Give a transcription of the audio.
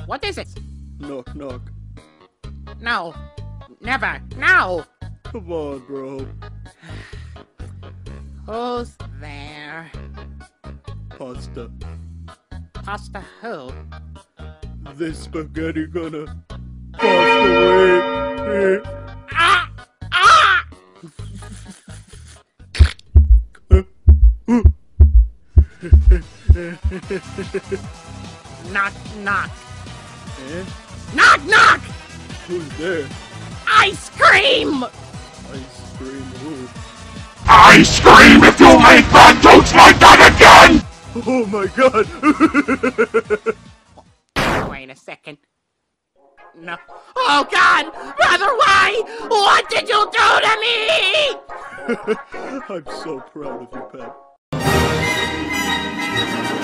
What is it? Knock, knock. No. Never. No! Come on, bro. Who's there? Pasta. Pasta who? This spaghetti gonna pass away. Ah! Ah! Knock, knock. Eh? Knock, knock! Who's there? Ice cream! Ice cream who? I scream if you make bad jokes like that again! Oh my god! Wait a second. No. Oh God! Brother, why? What did you do to me? I'm so proud of you, Pat.